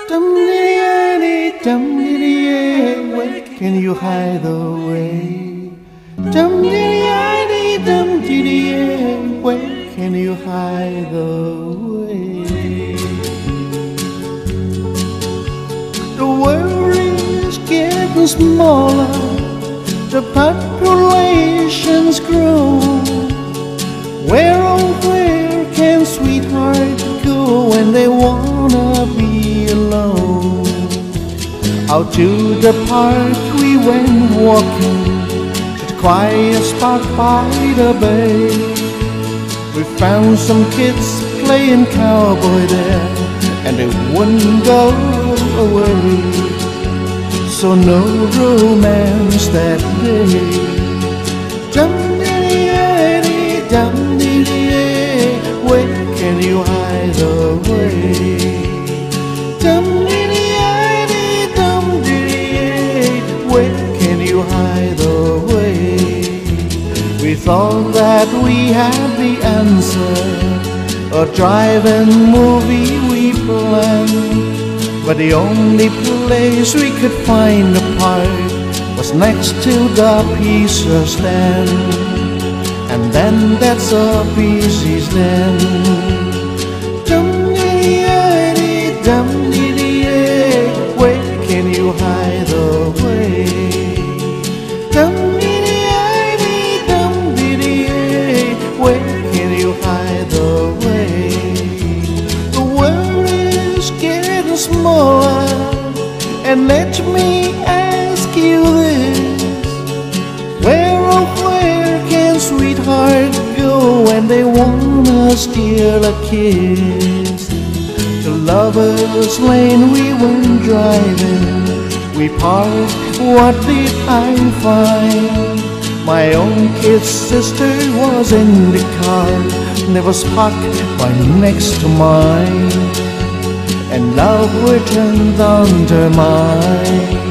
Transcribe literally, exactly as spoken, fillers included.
Dum diddy dum diddy, where can you hide away? Dum diddy dum diddy, where can you hide away? The world is getting smaller, the population's grown. Where oh where can sweethearts go when they wanna be alone? Out to the park we went walking, to the quiet spot by the bay. We found some kids playing cowboy there, and they wouldn't go away. So no romance that day. Dum diddy dum diddy, where can you hide away? Dum diddy dum diddy, where can you hide away? We thought that we had the answer, a drive-in movie we planned, but the only place we could find a park was next to the pizza stand. And then that's a busy then. Dum diddy dum diddy, where can you hide away? Dum diddy dum diddy, where can you hide away? The world is getting smaller, and let me ask you this: where oh where can sweethearts go when they wanna steal a kiss? To Lover's Lane we went driving, we parked, what did I find? My own kid's sister was in the car, and it was parked right next to mine, and love returned under mine.